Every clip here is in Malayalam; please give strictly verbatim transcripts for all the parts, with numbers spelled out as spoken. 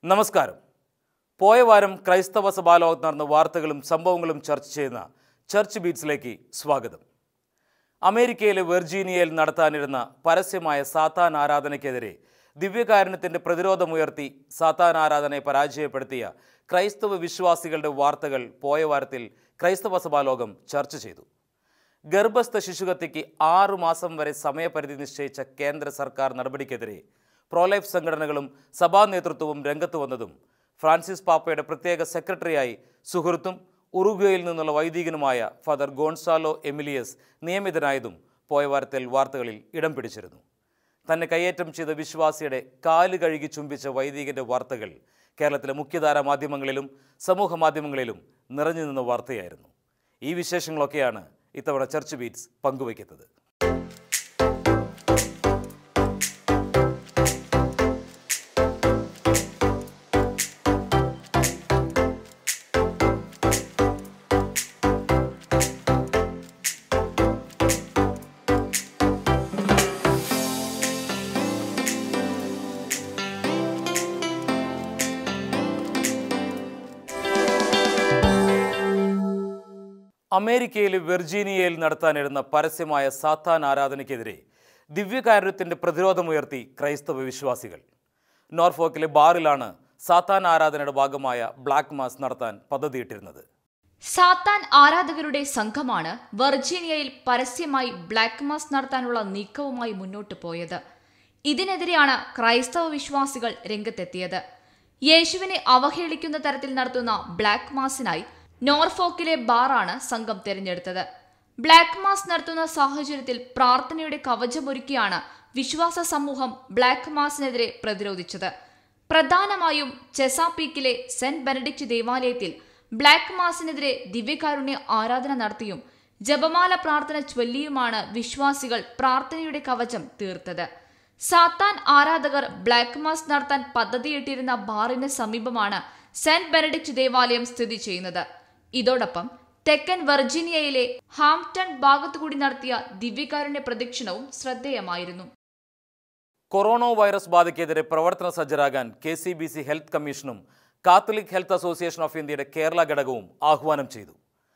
നമസ്കാരം. പോയ വാരം ക്രൈസ്തവ സഭാലോകത്ത് നടന്ന വാർത്തകളും സംഭവങ്ങളും ചർച്ച ചെയ്യുന്ന ചർച്ച് ബീറ്റ്സിലേക്ക് സ്വാഗതം. അമേരിക്കയിലെ വെർജീനിയയിൽ നടത്താനിരുന്ന പരസ്യമായ സാത്താൻ ആരാധനയ്ക്കെതിരെ ദിവ്യകാരുണ്യത്തിൻ്റെ പ്രതിരോധമുയർത്തി സാത്താൻ ആരാധനയെ പരാജയപ്പെടുത്തിയ ക്രൈസ്തവ വിശ്വാസികളുടെ വാർത്തകൾ പോയ വാരത്തിൽ ക്രൈസ്തവ സഭാലോകം ചർച്ച ചെയ്തു. ഗർഭസ്ഥ ശിശുഹത്യയ്ക്ക് ആറു മാസം വരെ സമയപരിധി നിശ്ചയിച്ച കേന്ദ്ര സർക്കാർ നടപടിക്കെതിരെ പ്രോലൈഫ് സംഘടനകളും സഭാ നേതൃത്വവും രംഗത്ത് വന്നതും ഫ്രാൻസിസ് പാപ്പയുടെ പ്രത്യേക സെക്രട്ടറിയായി സുഹൃത്തും ഉറുഗ്വേയിൽ നിന്നുള്ള വൈദികനുമായ ഫാദർ ഗോൺസാലോ എമിലിയസ് നിയമിതനായതും പോയ വാരത്തിൽ വാർത്തകളിൽ ഇടം പിടിച്ചിരുന്നു. തന്നെ കയ്യേറ്റം ചെയ്ത വിശ്വാസിയുടെ കാല് കഴുകി ചുംബിച്ച വൈദികൻ്റെ വാർത്തകൾ കേരളത്തിലെ മുഖ്യധാരാ മാധ്യമങ്ങളിലും സമൂഹ മാധ്യമങ്ങളിലും നിറഞ്ഞു നിന്ന വാർത്തയായിരുന്നു. ഈ വിശേഷങ്ങളൊക്കെയാണ് ഇത്തവണ ചർച്ച് ബീറ്റ്സ് പങ്കുവയ്ക്കുന്നത്. അമേരിക്കയിലെ വെർജീനിയയിൽ നടത്താനിരുന്ന പരസ്യമായ സാത്താൻ ആരാധനയ്ക്കെതിരെ ദിവ്യകാരുണ്യത്തിൻ്റെ പ്രതിരോധമുയർത്തി ക്രൈസ്തവ വിശ്വാസികൾ. നോർഫോക്കിലെ ബാറിലാണ് സാത്താൻ ആരാധനയുടെ ഭാഗമായ ബ്ലാക്ക് മാസ് നടത്താൻ പദ്ധതിയിട്ടിരുന്നത്. സാത്താൻ ആരാധകരുടെ സംഘമാണ് വെർജീനിയയിൽ പരസ്യമായി ബ്ലാക്ക് മാസ് നടത്താനുള്ള നീക്കവുമായി മുന്നോട്ടു പോയത്. ഇതിനെതിരെയാണ് ക്രൈസ്തവ വിശ്വാസികൾ രംഗത്തെത്തിയത്. യേശുവിനെ അവഹേളിക്കുന്ന തരത്തിൽ നടത്തുന്ന ബ്ലാക്ക് മാസിനായി നോർഫോക്കിലെ ബാറാണ് സംഘം തിരഞ്ഞെടുത്തത്. ബ്ലാക്ക് മാസ് നടത്തുന്ന സാഹചര്യത്തിൽ പ്രാർത്ഥനയുടെ കവചമൊരുക്കിയാണ് വിശ്വാസ സമൂഹം ബ്ലാക്ക് മാസിനെതിരെ പ്രതിരോധിച്ചത്. പ്രധാനമായും ചെസാപീക്കിലെ സെന്റ് ബെനഡിക്റ്റ് ദേവാലയത്തിൽ ബ്ലാക്ക് മാസിനെതിരെ ദിവ്യകാരുണ്യ ആരാധന നടത്തിയും ജപമാല പ്രാർത്ഥന ചൊല്ലിയുമാണ് വിശ്വാസികൾ പ്രാർത്ഥനയുടെ കവചം തീർത്തത്. സാത്താൻ ആരാധകർ ബ്ലാക്ക് മാസ് നടത്താൻ പദ്ധതിയിട്ടിരുന്ന ബാറിന് സമീപമാണ് സെന്റ് ബെനഡിക്റ്റ് ദേവാലയം സ്ഥിതി ചെയ്യുന്നത്. ഇതോടൊപ്പം തെക്കൻ വെർജീനിയയിലെ ഹാംപ്ടൺ ഭാഗത്തുകൂടി നടത്തിയ ദിവ്യകാരുണ്യ പ്രദക്ഷിണവും ശ്രദ്ധേയമായിരുന്നു. കൊറോണ വൈറസ് ബാധയ്ക്കെതിരെ പ്രവർത്തന സജ്ജരാകാൻ K C B C health കമ്മീഷനും കാത്തലിക് ഹെൽത്ത് അസോസിയേഷൻ ഓഫ് ഇന്ത്യയുടെ കേരള ഘടകവും ആഹ്വാനം ചെയ്തു.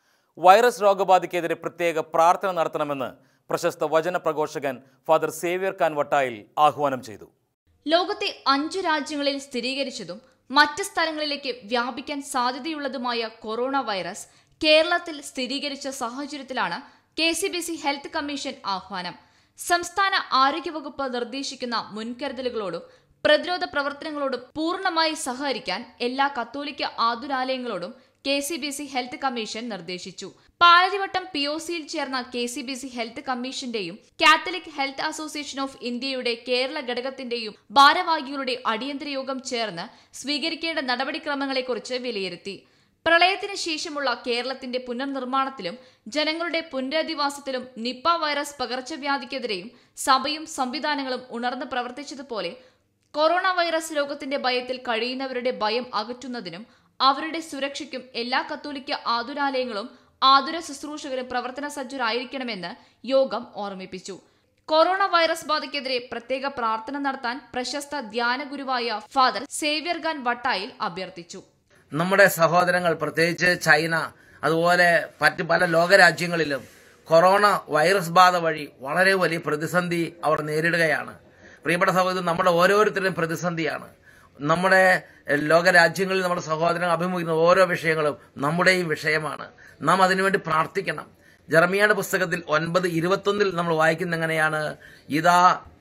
വൈറസ് രോഗബാധയ്ക്കെതിരെ പ്രത്യേക പ്രാർത്ഥന നടത്തണമെന്ന് പ്രശസ്ത വചന പ്രഘോഷകൻ ഫാദർ സേവ്യർ ഖാൻ വട്ടായിൽ ആഹ്വാനം ചെയ്തു. ലോകത്തെ അഞ്ചു രാജ്യങ്ങളിൽ സ്ഥിരീകരിച്ചതും മറ്റ് സ്ഥലങ്ങളിലേക്ക് വ്യാപിക്കാൻ സാധ്യതയുള്ളതുമായ കൊറോണ വൈറസ് കേരളത്തിൽ സ്ഥിരീകരിച്ച സാഹചര്യത്തിലാണ് K C B C health commission ആഹ്വാനം. സംസ്ഥാന ആരോഗ്യവകുപ്പ് നിർദ്ദേശിക്കുന്ന മുൻകരുതലുകളോടും പ്രതിരോധ പ്രവർത്തനങ്ങളോടും പൂർണ്ണമായി സഹകരിക്കാൻ എല്ലാ കത്തോലിക്ക ആതുരാലയങ്ങളോടും K C B C health commission നിർദ്ദേശിച്ചു. പാലാരിവട്ടം പി ഒ സിയിൽ ചേർന്ന K C B C health കമ്മീഷന്റെയും കാത്തലിക് ഹെൽത്ത് അസോസിയേഷൻ ഓഫ് ഇന്ത്യയുടെ കേരള ഘടകത്തിന്റെയും ഭാരവാഹികളുടെ അടിയന്തര യോഗം ചേർന്ന് സ്വീകരിക്കേണ്ട നടപടിക്രമങ്ങളെക്കുറിച്ച് വിലയിരുത്തി. പ്രളയത്തിന് ശേഷമുള്ള കേരളത്തിന്റെ പുനർനിർമ്മാണത്തിലും ജനങ്ങളുടെ പുനരധിവാസത്തിലും നിപ്പ വൈറസ് പകർച്ചവ്യാധിക്കെതിരെയും സഭയും സംവിധാനങ്ങളും ഉണർന്ന് പ്രവർത്തിച്ചതുപോലെ കൊറോണ വൈറസ് രോഗത്തിന്റെ ഭയത്തിൽ കഴിയുന്നവരുടെ ഭയം അകറ്റുന്നതിനും അവരുടെ സുരക്ഷയ്ക്കും എല്ലാ കത്തോലിക്ക ആതുരാലയങ്ങളും ആതുര ശുശ്രൂഷകരും പ്രവർത്തന സജ്ജരായിരിക്കണമെന്ന് യോഗം ഓർമ്മിപ്പിച്ചു. കൊറോണ വൈറസ് ബാധയ്ക്കെതിരെ പ്രത്യേക പ്രാർത്ഥന നടത്താൻ പ്രശസ്ത ധ്യാന ഗുരുവായ ഫാദർ സേവ്യർ ഖാൻ വട്ടായിൽ അഭ്യർത്ഥിച്ചു. നമ്മുടെ സഹോദരങ്ങൾ, പ്രത്യേകിച്ച് ചൈന, അതുപോലെ മറ്റ് പല ലോകരാജ്യങ്ങളിലും കൊറോണ വൈറസ് ബാധ വഴി വളരെ വലിയ പ്രതിസന്ധി അവർ നേരിടുകയാണ്. പ്രിയപ്പെട്ട സഹോദരൻ, നമ്മുടെ ഓരോരുത്തരുടെയും പ്രതിസന്ധിയാണ്. നമ്മുടെ ലോകരാജ്യങ്ങളിൽ നമ്മുടെ സഹോദരങ്ങൾ അഭിമുഖീകരിക്കുന്ന ഓരോ വിഷയങ്ങളും നമ്മുടെയും വിഷയമാണ്. നാം അതിനുവേണ്ടി പ്രാർത്ഥിക്കണം. ജെറമിയായുടെ പുസ്തകത്തിൽ ഒൻപത് ഇരുപത്തൊന്നിൽ നമ്മൾ വായിക്കുന്ന എങ്ങനെയാണ്? ഇതാ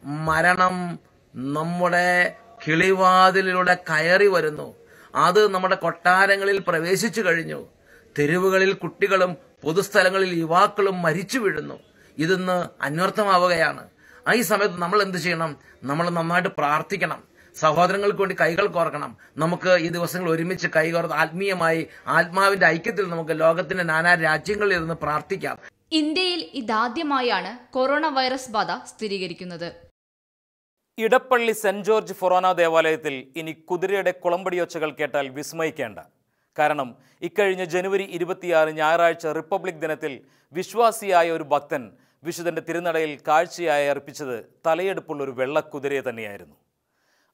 മരണം നമ്മുടെ കിളിവാതിലിലൂടെ കയറി വരുന്നു, അത് നമ്മുടെ കൊട്ടാരങ്ങളിൽ പ്രവേശിച്ചു കഴിഞ്ഞു, തെരുവുകളിൽ കുട്ടികളും പൊതുസ്ഥലങ്ങളിൽ യുവാക്കളും മരിച്ചു വീഴുന്നു. ഇതൊന്ന് അന്വർത്ഥമാവുകയാണ്. ഈ സമയത്ത് നമ്മൾ എന്ത് ചെയ്യണം? നമ്മൾ നന്നായിട്ട് പ്രാർത്ഥിക്കണം. സഹോദരങ്ങൾക്ക് വേണ്ടി കൈകൾ കോർക്കണം. നമുക്ക് ഈ ദിവസങ്ങൾ ഒരുമിച്ച് കൈകോർത്ത് ആത്മീയമായി ആത്മാവിന്റെ ഐക്യത്തിൽ നമുക്ക് ലോകത്തിന്റെ നാനാ രാജ്യങ്ങളിൽ ഇരുന്ന് പ്രാർത്ഥിക്കാം. ഇന്ത്യയിൽ ഇതാദ്യമായാണ് കൊറോണ വൈറസ് ബാധ സ്ഥിരീകരിക്കുന്നത്. ഇടപ്പള്ളി സെന്റ് ജോർജ് ഫൊറോന ദേവാലയത്തിൽ ഇനി കുതിരയുടെ കുളമ്പടിയൊച്ചകൾ കേട്ടാൽ വിസ്മയിക്കേണ്ട. കാരണം ഇക്കഴിഞ്ഞ ജനുവരി ഇരുപത്തിയാറ് ഞായറാഴ്ച റിപ്പബ്ലിക് ദിനത്തിൽ വിശ്വാസിയായ ഒരു ഭക്തൻ വിശുദ്ധന്റെ തിരുനടയിൽ കാഴ്ചയായി അർപ്പിച്ചത് തലയെടുപ്പുള്ള ഒരു വെള്ളക്കുതിരയെ തന്നെയായിരുന്നു.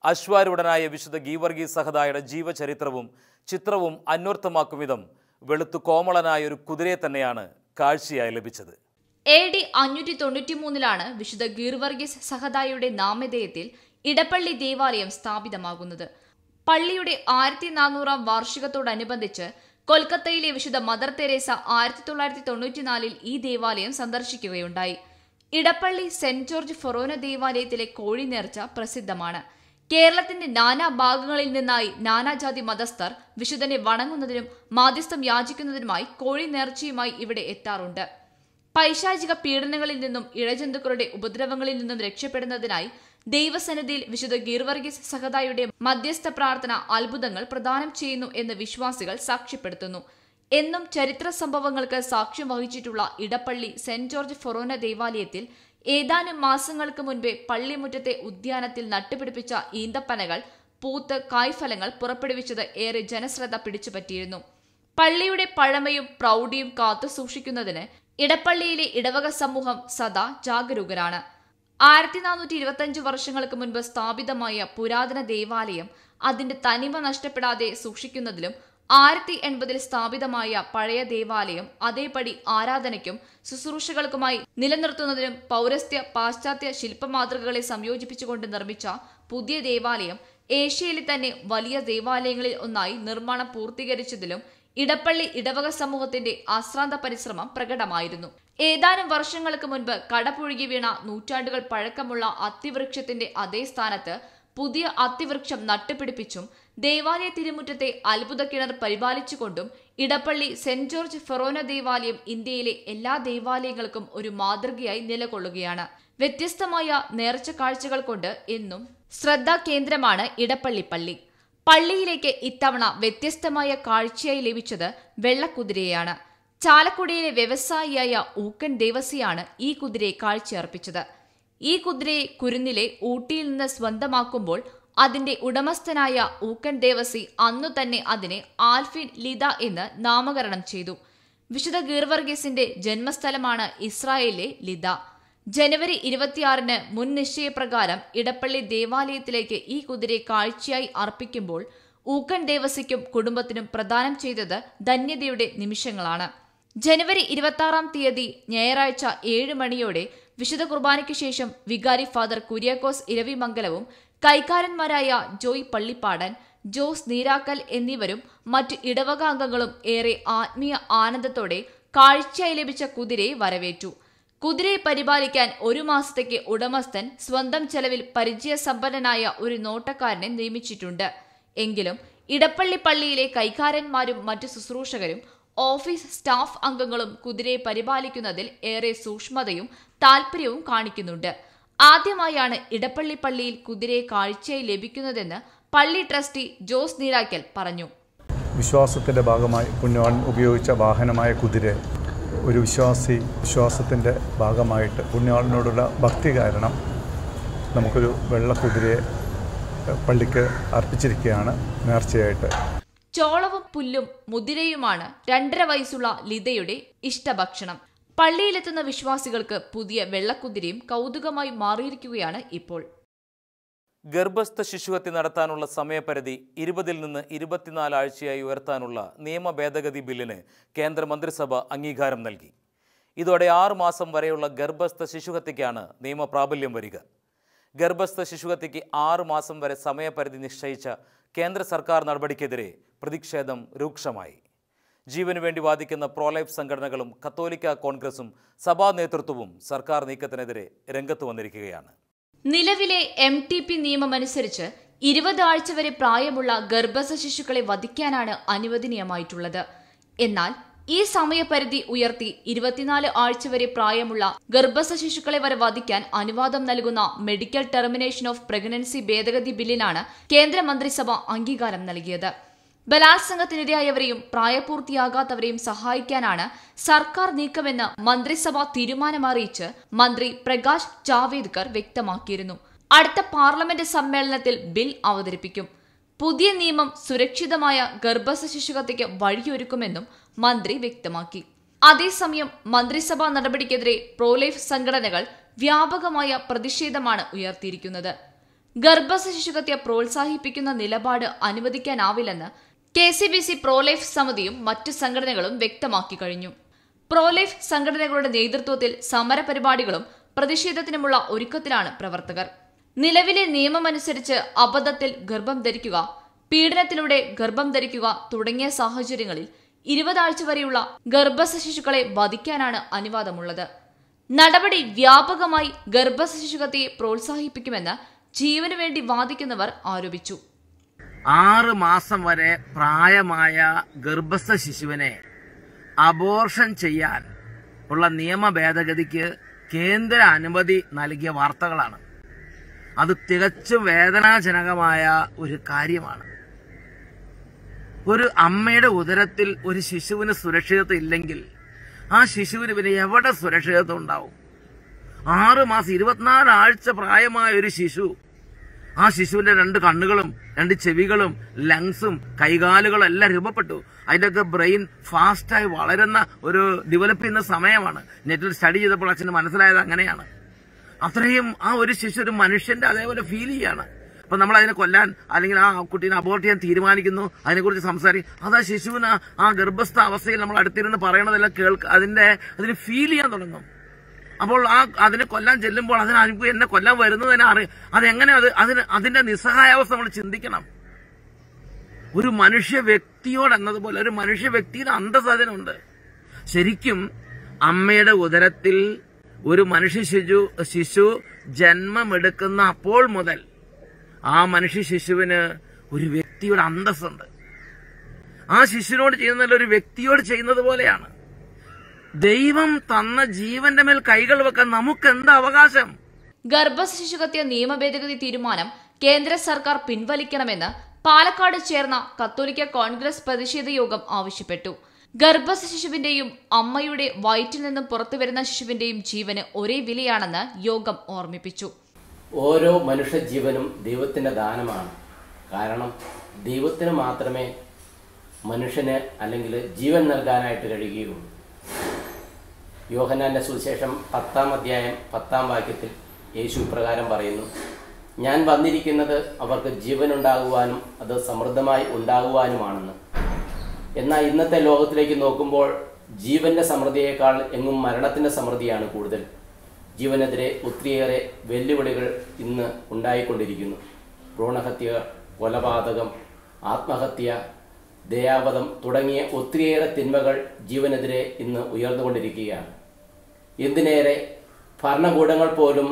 അശ്വാരൂഢനായ വിശുദ്ധ ഗീവർഗീസ് സഹദായുടെ ജീവചരിത്രവും ചിത്രവും അന്വർത്ഥമാക്കും വിധം വെളുത്തു കോമളനായ ഒരു കുതിരയെ തന്നെയാണ് കാഴ്ചയായി ലഭിച്ചത്. എ ഡി അഞ്ഞൂറ്റി തൊണ്ണൂറ്റി മൂന്നിലാണ് വിശുദ്ധ ഗീർവർഗീസ് സഹദായുടെ നാമധേയത്തിൽ ഇടപ്പള്ളി ദേവാലയം സ്ഥാപിതമാകുന്നത്. പള്ളിയുടെ ആയിരത്തി നാനൂറാം വാർഷികത്തോടനുബന്ധിച്ച് കൊൽക്കത്തയിലെ വിശുദ്ധ മദർ തെരേസ ആയിരത്തി തൊള്ളായിരത്തി തൊണ്ണൂറ്റിനാലിൽ ഈ ദേവാലയം സന്ദർശിക്കുകയുണ്ടായി. ഇടപ്പള്ളി സെന്റ് ജോർജ് ഫൊറോന ദേവാലയത്തിലെ കോഴി നേർച്ച പ്രസിദ്ധമാണ്. കേരളത്തിന്റെ നാനാ ഭാഗങ്ങളിൽ നിന്നായി നാനാജാതി മതസ്ഥർ വിശുദ്ധനെ വണങ്ങുന്നതിനും മാധ്യസ്ഥം യാചിക്കുന്നതിനുമായി കോഴി നേർച്ചയുമായി ഇവിടെ എത്താറുണ്ട്. പൈശാചിക പീഡനങ്ങളിൽ നിന്നും ഇഴജന്തുക്കളുടെ ഉപദ്രവങ്ങളിൽ നിന്നും രക്ഷപ്പെടുന്നതിനായി ദൈവസന്നിധിയിൽ വിശുദ്ധ ഗീർവർഗീസ് സഹദായുടെ മധ്യസ്ഥ പ്രാർത്ഥന അത്ഭുതങ്ങൾ പ്രദാനം ചെയ്യുന്നു എന്ന് വിശ്വാസികൾ സാക്ഷ്യപ്പെടുത്തുന്നു. എന്നും ചരിത്ര സംഭവങ്ങൾക്ക് സാക്ഷ്യം വഹിച്ചിട്ടുള്ള ഇടപ്പള്ളി സെന്റ് ജോർജ് ഫൊറോന ദേവാലയത്തിൽ ഏതാനും മാസങ്ങൾക്ക് മുൻപേ പള്ളിമുറ്റത്തെ ഉദ്യാനത്തിൽ നട്ടുപിടിപ്പിച്ച ഈന്തപ്പനകൾ പൂത്ത് കായ്ഫലങ്ങൾ പുറപ്പെടുവിച്ചത് ഏറെ ജനശ്രദ്ധ പിടിച്ചുപറ്റിയിരുന്നു. പള്ളിയുടെ പഴമയും പ്രൗഢിയും കാത്തു സൂക്ഷിക്കുന്നതിന് ഇടപ്പള്ളിയിലെ ഇടവക സമൂഹം സദാ ജാഗരൂകരാണ്. ആയിരത്തി നാനൂറ്റി ഇരുപത്തിയഞ്ച് വർഷങ്ങൾക്ക് മുൻപ് സ്ഥാപിതമായ പുരാതന ദേവാലയം അതിന്റെ തനിമ നഷ്ടപ്പെടാതെ സൂക്ഷിക്കുന്നതിലും ആയിരത്തി എൺപതിൽ സ്ഥാപിതമായ പഴയ ദേവാലയം അതേപടി ആരാധനയ്ക്കും ശുശ്രൂഷകൾക്കുമായി നിലനിർത്തുന്നതിനും പൗരസ്ത്യ പാശ്ചാത്യ ശില്പമാതൃകകളെ സംയോജിപ്പിച്ചുകൊണ്ട് നിർമ്മിച്ച പുതിയ ദേവാലയം ഏഷ്യയിലെ തന്നെ വലിയ ദേവാലയങ്ങളിൽ ഒന്നായി നിർമ്മാണം പൂർത്തീകരിച്ചതിലും ഇടപ്പള്ളി ഇടവക സമൂഹത്തിന്റെ അശ്രാന്ത പരിശ്രമം പ്രകടമായിരുന്നു. ഏതാനും വർഷങ്ങൾക്ക് മുൻപ് കടപുഴുകി വീണ നൂറ്റാണ്ടുകൾ പഴക്കമുള്ള അത്തിവൃക്ഷത്തിന്റെ അതേ സ്ഥാനത്ത് പുതിയ അത്തിവൃക്ഷം നട്ടുപിടിപ്പിച്ചും ദേവാലയ തിരുമുറ്റത്തെ അത്ഭുത കിണർ പരിപാലിച്ചുകൊണ്ടും ഇടപ്പള്ളി സെന്റ് ജോർജ് ഫൊറോന ദേവാലയം ഇന്ത്യയിലെ എല്ലാ ദേവാലയങ്ങൾക്കും ഒരു മാതൃകയായി നിലകൊള്ളുകയാണ്. വ്യത്യസ്തമായ നേർച്ച കാഴ്ചകൾ കൊണ്ട് എന്നും ശ്രദ്ധാകേന്ദ്രമാണ് ഇടപ്പള്ളി പള്ളി. പള്ളിയിലേക്ക് ഇത്തവണ വ്യത്യസ്തമായ കാഴ്ചയായി ലഭിച്ചത് വെള്ളക്കുതിരയാണ്. ചാലക്കുടിയിലെ വ്യവസായിയായ ഊക്കൻ ദേവസിയാണ് ഈ കുതിരയെ കാഴ്ചയർപ്പിച്ചത്. ഈ കുതിരയെ കുരുന്നിലെ ഊട്ടിയിൽ നിന്ന് സ്വന്തമാക്കുമ്പോൾ അതിന്റെ ഉടമസ്ഥനായ ഊക്കൻ ദേവസി അന്നു തന്നെ അതിനെ ആൽഫിൻ ലിദ എന്ന് നാമകരണം ചെയ്തു. വിശുദ്ധ ഗീർവർഗീസിന്റെ ജന്മസ്ഥലമാണ് ഇസ്രായേലിലെ ലിദ. ജനുവരി ഇരുപത്തിയാറിന് മുൻ നിശ്ചയപ്രകാരം ഇടപ്പള്ളി ദേവാലയത്തിലേക്ക് ഈ കുതിരയെ കാഴ്ചയായി അർപ്പിക്കുമ്പോൾ ഊക്കൻ ദേവസിക്കും കുടുംബത്തിനും പ്രദാനം ചെയ്തത് ധന്യതയുടെ നിമിഷങ്ങളാണ്. ജനുവരി ഇരുപത്തി ആറാം തീയതി ഞായറാഴ്ച ഏഴ് മണിയോടെ വിശുദ്ധ കുർബാനയ്ക്ക് ശേഷം വികാരി ഫാദർ കുര്യാക്കോസ് ഇരവിമംഗലവും കൈക്കാരന്മാരായ ജോയ് പള്ളിപ്പാടൻ, ജോസ് നീരാക്കൽ എന്നിവരും മറ്റു ഇടവക അംഗങ്ങളും ഏറെ ആത്മീയ ആനന്ദത്തോടെ കാഴ്ചയായി ലഭിച്ച കുതിരയെ വരവേറ്റു. കുതിരയെ പരിപാലിക്കാൻ ഒരു മാസത്തേക്ക് ഉടമസ്ഥൻ സ്വന്തം ചെലവിൽ പരിചയസമ്പന്നനായ ഒരു നോട്ടക്കാരനെ നിയമിച്ചിട്ടുണ്ട്. എങ്കിലും ഇടപ്പള്ളി പള്ളിയിലെ കൈക്കാരന്മാരും മറ്റു ശുശ്രൂഷകരും ഓഫീസ് സ്റ്റാഫ് അംഗങ്ങളും കുതിരയെ പരിപാലിക്കുന്നതിൽ ഏറെ സൂക്ഷ്മതയും താൽപര്യവും കാണിക്കുന്നുണ്ട്. ആദ്യമായാണ് ഇടപ്പള്ളി പള്ളിയിൽ കുതിരയെ കാഴ്ചയായി ലഭിക്കുന്നതെന്ന് പള്ളി ട്രസ്റ്റി ജോസ് നീരാക്കൽ പറഞ്ഞു. വിശ്വാസത്തിന്റെ ഭാഗമായി പുണ്യവാൻ ഉപയോഗിച്ച വാഹനമായ കുതിര ഒരു വിശ്വാസി വിശ്വാസത്തിൻ്റെ ഭാഗമായിട്ട് പുണ്യവാളിനോടുള്ള ഭക്തി കാരണം നമുക്കൊരു വെള്ളക്കുതിരയെ പള്ളിക്ക് അർപ്പിച്ചിരിക്കുകയാണ് നേർച്ചയായിട്ട്. ചോളവും പുല്ലും മുതിരയുമാണ് രണ്ടര വയസ്സുള്ള ലിതയുടെ ഇഷ്ടഭക്ഷണം. പള്ളിയിലെത്തുന്ന വിശ്വാസികൾക്ക് പുതിയ വെള്ളക്കുതിരയും കൗതുകമായി മാറിയിരിക്കുകയാണ് ഇപ്പോൾ. ഗർഭസ്ഥ ശിശുഹത്യ നടത്താനുള്ള സമയപരിധി ഇരുപതിൽ നിന്ന് ഇരുപത്തിനാല് ആഴ്ചയായി ഉയർത്താനുള്ള നിയമ ഭേദഗതി ബില്ലിന് കേന്ദ്ര മന്ത്രിസഭ അംഗീകാരം നൽകി. ഇതോടെ ആറ് മാസം വരെയുള്ള ഗർഭസ്ഥ ശിശുഹത്യയ്ക്കാണ് നിയമപ്രാബല്യം വരിക. ഗർഭസ്ഥ ശിശുഹത്യയ്ക്ക് ആറ് മാസം വരെ സമയപരിധി നിശ്ചയിച്ച കേന്ദ്ര സർക്കാർ നടപടിക്കെതിരെ പ്രതിഷേധം രൂക്ഷമായി. ജീവനു വേണ്ടി വാദിക്കുന്ന പ്രോലൈഫ് സംഘടനകളും കത്തോലിക്ക കോൺഗ്രസും സഭാ നേതൃത്വവും സർക്കാർ നീക്കത്തിനെതിരെ രംഗത്ത് വന്നിരിക്കുകയാണ്. നിലവിലെ എം ടി പി നിയമമനുസരിച്ച് ഇരുപത് ആഴ്ച വരെ പ്രായമുള്ള ഗർഭസ്ഥ ശിശുക്കളെ വധിക്കാനാണ് അനുവദനീയമായിട്ടുള്ളത്. എന്നാൽ ഈ സമയപരിധി ഉയർത്തി ഇരുപത്തിനാല് ആഴ്ച വരെ പ്രായമുള്ള ഗർഭസ്ഥ ശിശുക്കളെ വരെ വധിക്കാൻ അനുവാദം നൽകുന്ന മെഡിക്കൽ ടെർമിനേഷൻ ഓഫ് പ്രഗ്നൻസി ഭേദഗതി ബില്ലിനാണ് കേന്ദ്ര മന്ത്രിസഭ അംഗീകാരം നൽകിയത്. ബലാത്സംഗത്തിനിരയായവരെയും പ്രായപൂർത്തിയാകാത്തവരെയും സഹായിക്കാനാണ് സർക്കാർ നീക്കമെന്ന് മന്ത്രിസഭ തീരുമാനമറിയിച്ച് മന്ത്രി പ്രകാശ് ജാവേദ്കർ വ്യക്തമാക്കിയിരുന്നു. അടുത്ത പാർലമെന്റ് സമ്മേളനത്തിൽ ബിൽ അവതരിപ്പിക്കും. പുതിയ നിയമം സുരക്ഷിതമായ ഗർഭസ്ഥ ശിശുഹത്യയ്ക്ക് വഴിയൊരുക്കുമെന്നും മന്ത്രി വ്യക്തമാക്കി. അതേസമയം മന്ത്രിസഭാ നടപടിക്കെതിരെ പ്രോലൈഫ് സംഘടനകൾ വ്യാപകമായ പ്രതിഷേധമാണ് ഉയർത്തിയിരിക്കുന്നത്. ഗർഭസ്ഥ ശിശുഹത്യ പ്രോത്സാഹിപ്പിക്കുന്ന നിലപാട് അനുവദിക്കാനാവില്ലെന്ന് K C B C pro life സമിതിയും മറ്റു സംഘടനകളും വ്യക്തമാക്കി കഴിഞ്ഞു. പ്രോലൈഫ് സംഘടനകളുടെ നേതൃത്വത്തിൽ സമരപരിപാടികളും പ്രതിഷേധത്തിനുമുള്ള ഒരുക്കത്തിലാണ് പ്രവർത്തകർ. നിലവിലെ നിയമമനുസരിച്ച് അബദ്ധത്തിൽ ഗർഭം ധരിക്കുക, പീഡനത്തിലൂടെ ഗർഭം ധരിക്കുക തുടങ്ങിയ സാഹചര്യങ്ങളിൽ ഇരുപതാഴ്ച വരെയുള്ള ഗർഭസ്ഥ ശിശുക്കളെ വധിക്കാനാണ് അനുവാദമുള്ളത്. നടപടി വ്യാപകമായി ഗർഭസ്ഥ ശിശുഹത്യയെ പ്രോത്സാഹിപ്പിക്കുമെന്ന് ജീവനു വേണ്ടി വാദിക്കുന്നവർ ആരോപിച്ചു. ആറ് മാസം വരെ പ്രായമായ ഗർഭസ്ഥ ശിശുവിനെ അബോർഷൻ ചെയ്യാൻ ഉള്ള നിയമ ഭേദഗതിക്ക് കേന്ദ്ര അനുമതി നൽകിയ വാർത്തകളാണ്. അത് തികച്ചും വേദനാജനകമായ ഒരു കാര്യമാണ്. ഒരു അമ്മയുടെ ഉദരത്തിൽ ഒരു ശിശുവിന് സുരക്ഷിതത്വം ഇല്ലെങ്കിൽ ആ ശിശുവിന് പിന്നെ എവിടെ സുരക്ഷിതത്വം ഉണ്ടാവും? ആറ് മാസം ഇരുപത്തിനാല് ആഴ്ച പ്രായമായ ഒരു ശിശു, ആ ശിശുവിന്റെ രണ്ട് കണ്ണുകളും രണ്ട് ചെവികളും ലങ്സും കൈകാലുകളും എല്ലാം രൂപപ്പെട്ടു. അതിൻ്റെയൊക്കെ ബ്രെയിൻ ഫാസ്റ്റായി വളരുന്ന ഒരു ഡെവലപ്പ് ചെയ്യുന്ന സമയമാണ്. നെറ്റിൽ സ്റ്റഡി ചെയ്തപ്പോൾ അച്ഛന് മനസ്സിലായത് അങ്ങനെയാണ്. അത്രയും ആ ഒരു ശിശു ഒരു മനുഷ്യന്റെ അതേപോലെ ഫീൽ ചെയ്യാണ്. അപ്പൊ നമ്മൾ അതിനെ കൊല്ലാൻ അല്ലെങ്കിൽ ആ കുട്ടീനെ അബോർട്ട് ചെയ്യാൻ തീരുമാനിക്കുന്നു, അതിനെക്കുറിച്ച് സംസാരിക്കും. അത് ആ ശിശുവിന് ആ ഗർഭസ്ഥ അവസ്ഥയിൽ നമ്മൾ അടുത്തിരുന്ന് പറയണതെല്ലാം കേൾക്ക അതിന്റെ അതിന് ഫീൽ ചെയ്യാൻ തുടങ്ങും. അപ്പോൾ ആ അതിനെ കൊല്ലാൻ ചെല്ലുമ്പോൾ അതിന് അനുഭവം എന്നെ കൊല്ലാൻ വരുന്നതിനെ അറിയാം. അതെങ്ങനെ അത് അതിന് അതിന്റെ നിസ്സഹായാവസ്ഥ നമ്മൾ ചിന്തിക്കണം. ഒരു മനുഷ്യ വ്യക്തിയോട് എന്നതുപോലെ ഒരു മനുഷ്യ വ്യക്തിയുടെ അന്തസ്സ് അതിനുണ്ട്. ശരിക്കും അമ്മയുടെ ഉദരത്തിൽ ഒരു മനുഷ്യ ശിശു ശിശു ജന്മമെടുക്കുന്ന അപ്പോൾ മുതൽ ആ മനുഷ്യ ശിശുവിന് ഒരു വ്യക്തിയുടെ അന്തസ്സുണ്ട്. ആ ശിശുവിനോട് ചെയ്യുന്നതിൽ ഒരു വ്യക്തിയോട് ചെയ്യുന്നത് പോലെയാണ്. ദൈവം തന്ന ജീവന്റെ മേൽ കൈകൾ വെക്കാൻ നമുക്ക് എന്താ അവകാശം? ഗർഭസ്ഥ ശിശുഹത്യ നിയമ ഭേദഗതി തീരുമാനം കേന്ദ്ര സർക്കാർ പിൻവലിക്കണമെന്ന് പാലക്കാട് ചേർന്ന കത്തോലിക്ക കോൺഗ്രസ് പ്രതിഷേധ യോഗം ആവശ്യപ്പെട്ടു. ഗർഭസ്ഥ ശിശുവിന്റെയും അമ്മയുടെ വയറ്റിൽ നിന്നും പുറത്തുവരുന്ന ശിശുവിന്റെയും ജീവന് ഒരേ വിലയാണെന്ന് യോഗം ഓർമ്മിപ്പിച്ചു. ഓരോ മനുഷ്യജീവനും ദൈവത്തിന്റെ ദാനമാണ്. കാരണം ദൈവത്തിന് മാത്രമേ മനുഷ്യന് അല്ലെങ്കിൽ ജീവൻ നൽകാനായിട്ട് കഴിയുകയുള്ളൂ. യോഹന്നാന്റെ സുവിശേഷം പത്താം അധ്യായം പത്താം വാക്യത്തിൽ യേശു ഇപ്രകാരം പറയുന്നു, ഞാൻ വന്നിരിക്കുന്നത് അവർക്ക് ജീവനുണ്ടാകുവാനും അത് സമൃദ്ധമായി ഉണ്ടാകുവാനുമാണെന്ന്. എന്നാൽ ഇന്നത്തെ ലോകത്തിലേക്ക് നോക്കുമ്പോൾ ജീവന്റെ സമൃദ്ധിയേക്കാൾ എങ്ങും മരണത്തിന്റെ സമൃദ്ധിയാണ് കൂടുതൽ. ജീവനെതിരെ ഒത്തിരിയേറെ വെല്ലുവിളികൾ ഇന്ന് ഉണ്ടായിക്കൊണ്ടിരിക്കുന്നു. ഭ്രൂണഹത്യ, കൊലപാതകം, ആത്മഹത്യ, ദയാവധം തുടങ്ങിയ ഒത്തിരിയേറെ തിന്മകൾ ജീവനെതിരെ ഇന്ന് ഉയർന്നുകൊണ്ടിരിക്കുകയാണ്. എന്തിനേറെ ഭരണകൂടങ്ങൾ പോലും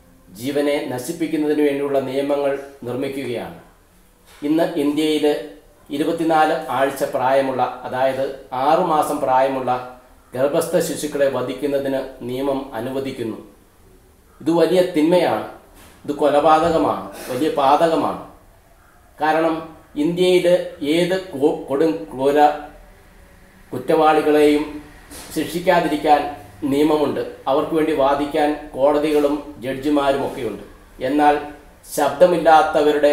ജീവനെ നശിപ്പിക്കുന്നതിന് വേണ്ടിയുള്ള നിയമങ്ങൾ നിർമ്മിക്കുകയാണ്. ഇന്ന് ഇന്ത്യയിൽ ഇരുപത്തിനാല് ആഴ്ച പ്രായമുള്ള, അതായത് ആറുമാസം പ്രായമുള്ള ഗർഭസ്ഥ ശിശുക്കളെ വധിക്കുന്നതിന് നിയമം അനുവദിക്കുന്നു. ഇത് വലിയ തിന്മയാണ്, ഇത് കൊലപാതകമാണ്, വലിയ പാതകമാണ്. കാരണം ഇന്ത്യയിൽ ഏത് കൊടും ക്രൂര കുറ്റവാളികളെയും ശിക്ഷിക്കാതിരിക്കാൻ നിയമമുണ്ട്. അവർക്ക് വേണ്ടി വാദിക്കാൻ കോടതികളും ജഡ്ജിമാരുമൊക്കെയുണ്ട്. എന്നാൽ ശബ്ദമില്ലാത്തവരുടെ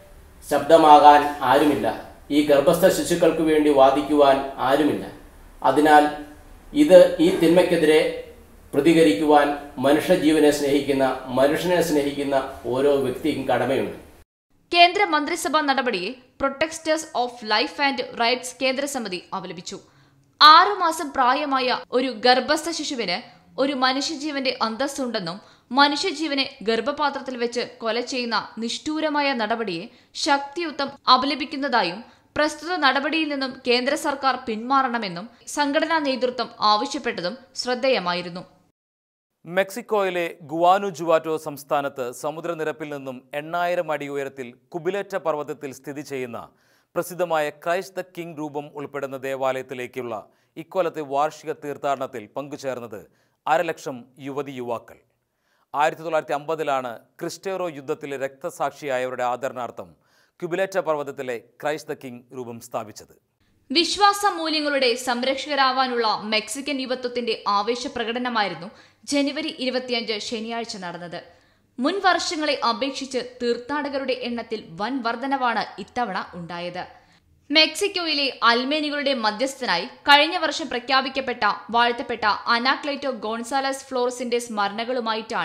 ശബ്ദമാകാൻ ആരുമില്ല. ഈ ഗർഭസ്ഥ ശിശുക്കൾക്ക് വേണ്ടി വാദിക്കുവാൻ ആരുമില്ല. അതിനാൽ ഇത് ഈ തിന്മയ്ക്കെതിരെ പ്രതികരിക്കുവാൻ മനുഷ്യജീവനെ സ്നേഹിക്കുന്ന മനുഷ്യനെ സ്നേഹിക്കുന്ന ഓരോ വ്യക്തിക്കും കടമയുണ്ട്. കേന്ദ്ര മന്ത്രിസഭാ നടപടിയെ protectors of life and rights കേന്ദ്ര സമിതി അപലപിച്ചു. ആറുമാസം പ്രായമായ ഒരു ഗർഭസ്ഥ ശിശുവിന് ഒരു മനുഷ്യജീവന്റെ അന്തസ്സുണ്ടെന്നും മനുഷ്യജീവനെ ഗർഭപാത്രത്തിൽ വെച്ച് കൊല ചെയ്യുന്ന നിഷ്ഠൂരമായ നടപടിയെ ശക്തിയുക്തം അപലപിക്കുന്നതായും പ്രസ്തുത നടപടിയിൽ നിന്നും കേന്ദ്ര സർക്കാർ പിന്മാറണമെന്നും സംഘടനാ നേതൃത്വം ആവശ്യപ്പെട്ടതും ശ്രദ്ധേയമായിരുന്നു. മെക്സിക്കോയിലെ ഗുവാനുജുവാറ്റോ സംസ്ഥാനത്ത് സമുദ്രനിരപ്പിൽ നിന്നും എണ്ണായിരം അടി ഉയരത്തിൽ കുബിലേറ്റ പർവ്വതത്തിൽ സ്ഥിതി ചെയ്യുന്ന പ്രസിദ്ധമായ ക്രൈസ്റ്റ് ദ കിങ് രൂപം ഉൾപ്പെടുന്ന ദേവാലയത്തിലേക്കുള്ള ഇക്കൊല്ലത്തെ വാർഷിക തീർത്ഥാടനത്തിൽ പങ്കുചേർന്നത് അരലക്ഷം യുവതി യുവാക്കൾ. ആയിരത്തി തൊള്ളായിരത്തി അമ്പതിലാണ് ക്രിസ്റ്റേറോ യുദ്ധത്തിലെ രക്തസാക്ഷിയായവരുടെ ആദരണാർത്ഥം കുബിലേറ്റ പർവ്വതത്തിലെ ക്രൈസ്റ്റ് ദ കിങ് രൂപം സ്ഥാപിച്ചത്. വിശ്വാസ മൂല്യങ്ങളുടെ സംരക്ഷകരാവാനുള്ള മെക്സിക്കൻ യുവത്വത്തിന്റെ ആവേശ പ്രകടനമായിരുന്നു ജനുവരി ഇരുപത്തിയഞ്ച് ശനിയാഴ്ച നടന്നത്. മുൻ വർഷങ്ങളെ അപേക്ഷിച്ച് തീർത്ഥാടകരുടെ എണ്ണത്തിൽ വൻ വർധനവാണ് ഇത്തവണ ഉണ്ടായത്. മെക്സിക്കോയിലെ അൽമേനികളുടെ മധ്യസ്ഥനായി കഴിഞ്ഞ വർഷം പ്രഖ്യാപിക്കപ്പെട്ട വാഴ്ത്തപ്പെട്ട അനാക്ലൈറ്റോ ഗോൺസാലസ് ഫ്ലോറസിന്റെ സ്മരണകളുമായിട്ടാണ്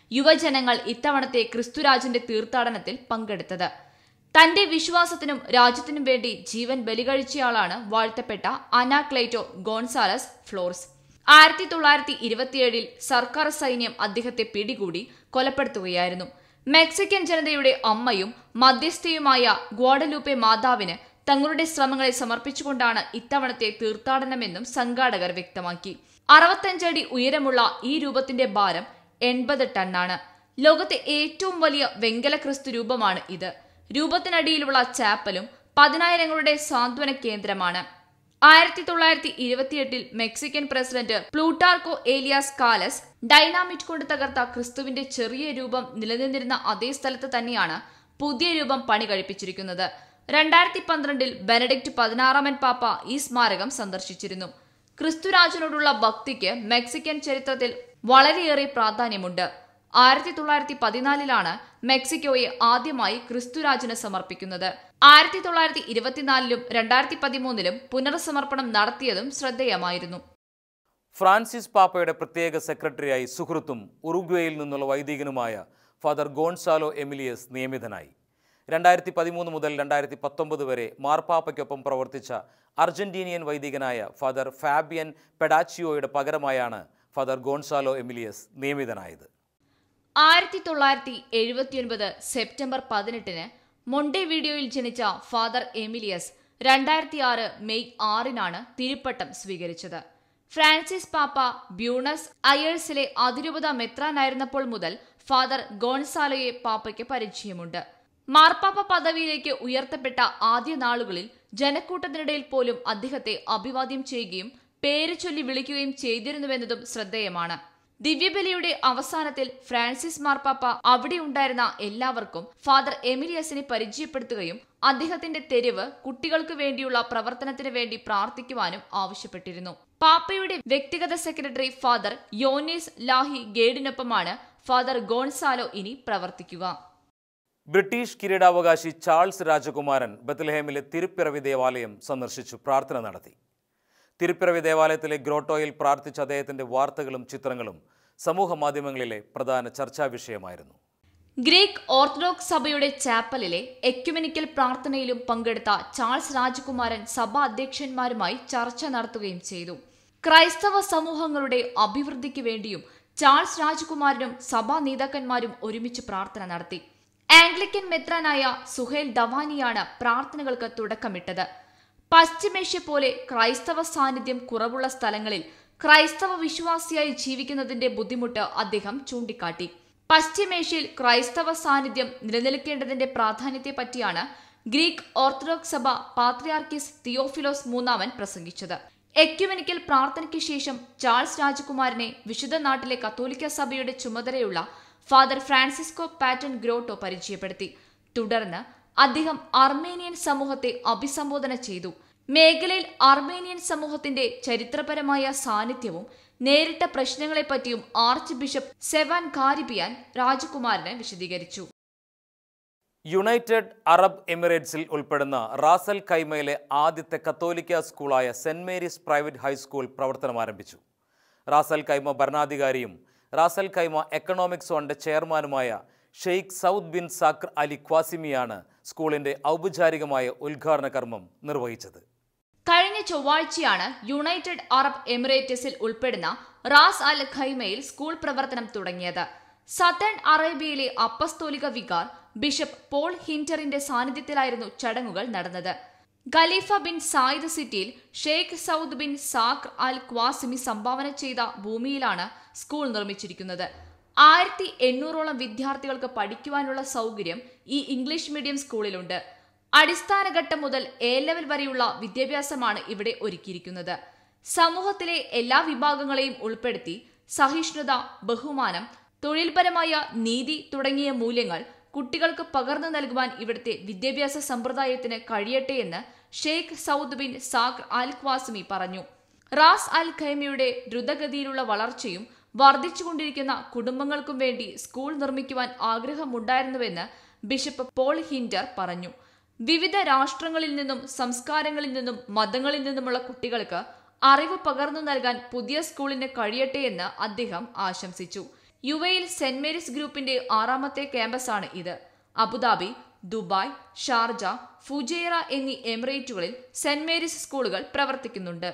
യുവജനങ്ങൾ ഇത്തവണത്തെ ക്രിസ്തുരാജന്റെ തീർത്ഥാടനത്തിൽ പങ്കെടുത്തത്. തന്റെ വിശ്വാസത്തിനും രാജ്യത്തിനും വേണ്ടി ജീവൻ ബലികഴിച്ചയാളാണ് വാഴ്ത്തപ്പെട്ട അനാക്ലേറ്റോ ഗോൺസാലസ് ഫ്ലോർസ്. ആയിരത്തി തൊള്ളായിരത്തി ഇരുപത്തിയേഴിൽ സർക്കാർ സൈന്യം അദ്ദേഹത്തെ പിടികൂടി കൊലപ്പെടുത്തുകയായിരുന്നു. മെക്സിക്കൻ ജനതയുടെ അമ്മയും മധ്യസ്ഥയുമായ ഗ്വാഡലൂപ്പെ മാതാവിന് തങ്ങളുടെ ശ്രമങ്ങളെ സമർപ്പിച്ചുകൊണ്ടാണ് ഇത്തവണത്തെ തീർത്ഥാടനമെന്നും സംഘാടകർ വ്യക്തമാക്കി. അറുപത്തഞ്ചടി ഉയരമുള്ള ഈ രൂപത്തിന്റെ ഭാരം എൺപത് ടണ്ണാണ്. ലോകത്തെ ഏറ്റവും വലിയ വെങ്കല ക്രിസ്തു രൂപമാണ് ഇത്. രൂപത്തിനടിയിലുള്ള ചാപ്പലും പതിനായിരങ്ങളുടെ സാന്ത്വന കേന്ദ്രമാണ്. ആയിരത്തി തൊള്ളായിരത്തി ഇരുപത്തിയെട്ടിൽ Mexican president Plutarco Elias Calles dynamite കൊണ്ട് തകർത്ത ക്രിസ്തുവിന്റെ ചെറിയ രൂപം നിലനിന്നിരുന്ന അതേ സ്ഥലത്ത് തന്നെയാണ് പുതിയ രൂപം പണി കഴിപ്പിച്ചിരിക്കുന്നത്. രണ്ടായിരത്തി പന്ത്രണ്ടിൽ ബെനഡിക്ട് പതിനാറാമൻ പാപ്പ ഈ സ്മാരകം സന്ദർശിച്ചിരുന്നു. ക്രിസ്തുരാജനോടുള്ള ഭക്തിക്ക് മെക്സിക്കൻ ചരിത്രത്തിൽ വളരെയേറെ പ്രാധാന്യമുണ്ട്. ആയിരത്തി തൊള്ളായിരത്തി പതിനാലിലാണ് മെക്സിക്കോയെ ആദ്യമായി ക്രിസ്തുരാജന് സമർപ്പിക്കുന്നത്. ആയിരത്തി തൊള്ളായിരത്തി ഇരുപത്തിനാലിലും രണ്ടായിരത്തി പതിമൂന്നിലും പുനർസമർപ്പണം നടത്തിയതും ശ്രദ്ധേയമായിരുന്നു. ഫ്രാൻസിസ് പാപ്പയുടെ പ്രത്യേക സെക്രട്ടറിയായി സുഹൃത്തും ഉറുഗ്വേയിൽ നിന്നുള്ള വൈദികനുമായ ഫാദർ ഗോൺസാലോ എമിലിയസ് നിയമിതനായി. രണ്ടായിരത്തി പതിമൂന്ന് മുതൽ രണ്ടായിരത്തി പത്തൊമ്പത് വരെ മാർപ്പാപ്പയ്ക്കൊപ്പം പ്രവർത്തിച്ച അർജന്റീനിയൻ വൈദികനായ ഫാദർ ഫാബിയൻ പെഡാച്ചിയോയുടെ പകരമായാണ് ഫാദർ ഗോൺസാലോ എമിലിയസ് നിയമിതനായത്. ആയിരത്തി തൊള്ളായിരത്തി എഴുപത്തിയൊൻപത് സെപ്റ്റംബർ പതിനെട്ടിന് മൊണ്ടെവീഡിയോയിൽ ജനിച്ച ഫാദർ എമിലിയസ് രണ്ടായിരത്തി ആറ് മെയ് ആറിനാണ് തിരുപ്പട്ടം സ്വീകരിച്ചത്. ഫ്രാൻസിസ് പാപ്പ ബ്യൂണസ് അയേഴ്സിലെ അതിരൂപത മെത്രാനായിരുന്നപ്പോൾ മുതൽ ഫാദർ ഗോൺസാലോയെ പാപ്പയ്ക്ക് പരിചയമുണ്ട്. മാർപ്പാപ്പ പദവിയിലേക്ക് ഉയർത്തപ്പെട്ട ആദ്യ നാളുകളിൽ ജനക്കൂട്ടത്തിനിടയിൽ പോലും അദ്ദേഹത്തെ അഭിവാദ്യം ചെയ്യുകയും പേര് ചൊല്ലി വിളിക്കുകയും ചെയ്തിരുന്നുവെന്നതും ശ്രദ്ധേയമാണ്. ദിവ്യബലിയുടെ അവസാനത്തിൽ ഫ്രാൻസിസ് മാർപ്പാപ്പ അവിടെ ഉണ്ടായിരുന്ന എല്ലാവർക്കും ഫാദർ എമിലിയസിനെ പരിചയപ്പെടുത്തുകയും അദ്ദേഹത്തിന്റെ തെരുവ് കുട്ടികൾക്ക് വേണ്ടിയുള്ള പ്രവർത്തനത്തിന് വേണ്ടി പ്രാർത്ഥിക്കുവാനും ആവശ്യപ്പെട്ടിരുന്നു. പാപ്പയുടെ വ്യക്തിഗത സെക്രട്ടറി ഫാദർ യോനീസ് ലാഹി ഗേഡിനൊപ്പമാണ് ഫാദർ ഗോൺസാലോ ഇനി പ്രവർത്തിക്കുക. ബ്രിട്ടീഷ് കിരീടാവകാശി ചാൾസ് രാജകുമാരൻ ബത്ലഹേമിലെ തിരുപ്പിറവി ദേവാലയം സന്ദർശിച്ചു പ്രാർത്ഥന നടത്തി. തിരുപ്പിറവി ദേവാലയത്തിലെ ഗ്രോട്ടോയിൽ പ്രാർത്ഥിച്ച അദ്ദേഹത്തിന്റെ വാർത്തകളും ചിത്രങ്ങളും സമൂഹ മാധ്യമങ്ങളിലെ പ്രധാന ചർച്ചാ വിഷയമായിരുന്നു. ഗ്രീക്ക് ഓർത്തഡോക്സ് സഭയുടെ ചാപ്പലിലെ എക്യുമെനിക്കൽ പ്രാർത്ഥനയിലും പങ്കെടുത്ത ചാൾസ് രാജകുമാരൻ സഭാ അധ്യക്ഷന്മാരുമായി ചർച്ച നടത്തുകയും ചെയ്തു. ക്രൈസ്തവ സമൂഹങ്ങളുടെ അഭിവൃദ്ധിക്ക് വേണ്ടിയും ചാൾസ് രാജകുമാരനും സഭാ നേതാക്കന്മാരും ഒരുമിച്ച് പ്രാർത്ഥന നടത്തി. ആംഗ്ലിക്കൻ മെത്രാനായ സുഹേൽ ദവാനിയാണ് പ്രാർത്ഥനകൾക്ക് തുടക്കമിട്ടത്. പശ്ചിമേഷ്യ പോലെ ക്രൈസ്തവ സാന്നിധ്യം കുറവുള്ള സ്ഥലങ്ങളിൽ ക്രൈസ്തവ വിശ്വാസിയായി ജീവിക്കുന്നതിന്റെ ബുദ്ധിമുട്ട് അദ്ദേഹം ചൂണ്ടിക്കാട്ടി. പശ്ചിമേഷ്യയിൽ ക്രൈസ്തവ സാന്നിധ്യം നിലനിൽക്കേണ്ടതിന്റെ പ്രാധാന്യത്തെപ്പറ്റിയാണ് ഗ്രീക്ക് ഓർത്തഡോക്സ് സഭ പാത്രിയാർക്കീസ് തിയോഫിലോസ് മൂന്നാമൻ പ്രസംഗിച്ചത്. എക്യുമെനിക്കൽ പ്രാർത്ഥനയ്ക്ക് ശേഷം ചാൾസ് രാജകുമാരനെ വിശുദ്ധ നാട്ടിലെ കത്തോലിക്ക സഭയുടെ ചുമതലയുള്ള ഫാദർ ഫ്രാൻസിസ്കോ പാറ്റൺ ഗ്രോട്ടോ പരിചയപ്പെടുത്തി. തുടർന്ന് അദ്ദേഹം അർമേനിയൻ സമൂഹത്തെ അഭിസംബോധന ചെയ്തു. മേഖലയിൽ അർമേനിയൻ സമൂഹത്തിന്റെ ചരിത്രപരമായ സാന്നിധ്യവും നേരിട്ട പ്രശ്നങ്ങളെപ്പറ്റിയും ആർച്ച് ബിഷപ്പ് സെവാൻ കാരിബിയാൻ രാജകുമാരന് വിശദീകരിച്ചു. യുണൈറ്റഡ് അറബ് എമിറേറ്റ്സിൽ ഉൾപ്പെടുന്ന റാസൽ ഖൈമയിലെ ആദ്യത്തെ കത്തോലിക്ക സ്കൂളായ സെന്റ് മേരീസ് പ്രൈവറ്റ് ഹൈസ്കൂൾ പ്രവർത്തനം ആരംഭിച്ചു. റാസൽ ഖൈമ ഭരണാധികാരിയും റാസൽ ഖൈമ എക്കണോമിക് സോണിന്റെ ചെയർമാനുമായ Sheikh Saud bin Saqr Ali ഖ്വാസിമിയാണ് സ്കൂളിന്റെ ഔപചാരികമായ ഉദ്ഘാടന കർമ്മം നിർവഹിച്ചത്. കഴിഞ്ഞ ചൊവ്വാഴ്ചയാണ് യുണൈറ്റഡ് അറബ് എമിറേറ്റ്സിൽ ഉൾപ്പെടുന്ന റാസ് അൽ ഖൈമയിൽ സ്കൂൾ പ്രവർത്തനം തുടങ്ങിയത്. സതേൺ അറേബ്യയിലെ അപ്പസ്തോലിക വികാർ ബിഷപ്പ് പോൾ ഹിൻറ്ററിന്റെ സാന്നിധ്യത്തിലായിരുന്നു ചടങ്ങുകൾ നടന്നത്. ഖലീഫ ബിൻ സായിദ് സിറ്റിയിൽ Sheikh Saud bin Saqr al Qasimi സംഭാവന ചെയ്ത ഭൂമിയിലാണ് സ്കൂൾ നിർമ്മിച്ചിരിക്കുന്നത്. ആയിരത്തി എണ്ണൂറോളം വിദ്യാർത്ഥികൾക്ക് പഠിക്കുവാനുള്ള സൗകര്യം ഈ ഇംഗ്ലീഷ് മീഡിയം സ്കൂളിലുണ്ട്. അടിസ്ഥാന ഘട്ടം മുതൽ എ ലെവൽ വരെയുള്ള വിദ്യാഭ്യാസമാണ് ഇവിടെ ഒരുക്കിയിരിക്കുന്നത്. സമൂഹത്തിലെ എല്ലാ വിഭാഗങ്ങളെയും ഉൾപ്പെടുത്തി സഹിഷ്ണുത, ബഹുമാനം, തൊഴിൽപരമായ നീതി തുടങ്ങിയ മൂല്യങ്ങൾ കുട്ടികൾക്ക് പകർന്നു നൽകുവാൻ ഇവിടുത്തെ വിദ്യാഭ്യാസ സമ്പ്രദായത്തിന് കഴിയട്ടെയെന്ന് Sheikh Saud bin Saqr al Qasimi പറഞ്ഞു. റാസ് അൽ ഖൈമയുടെ ദ്രുതഗതിയിലുള്ള വളർച്ചയും വർദ്ധിച്ചുകൊണ്ടിരിക്കുന്ന കുടുംബങ്ങൾക്കും വേണ്ടി സ്കൂൾ നിർമ്മിക്കുവാൻ ആഗ്രഹമുണ്ടായിരുന്നുവെന്ന് ബിഷപ്പ് പോൾ ഹിൻറ്റർ പറഞ്ഞു. വിവിധ രാഷ്ട്രങ്ങളിൽ നിന്നും സംസ്കാരങ്ങളിൽ നിന്നും മതങ്ങളിൽ നിന്നുമുള്ള കുട്ടികൾക്ക് അറിവ് പകർന്നു നൽകാൻ പുതിയ സ്കൂളിന് കഴിയട്ടെയെന്ന് അദ്ദേഹം ആശംസിച്ചു. യു എയിൽ സെന്റ് മേരീസ് ഗ്രൂപ്പിന്റെ ആറാമത്തെ ക്യാമ്പസാണ് ഇത്. അബുദാബി, ദുബായ്, ഷാർജ, ഫുജൈറ എന്നീ എമിറേറ്റുകളിൽ സെന്റ് മേരീസ് സ്കൂളുകൾ പ്രവർത്തിക്കുന്നുണ്ട്.